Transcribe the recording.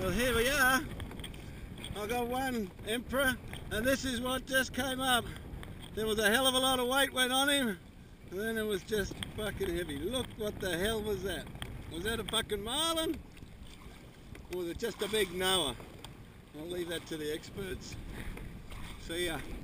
Well, here we are. I got one emperor, and this is what just came up. There was a hell of a lot of weight went on him, and then it was just fucking heavy. Look, what the hell was that? Was that a fucking marlin? Or was it just a big Noah? I'll leave that to the experts. See ya.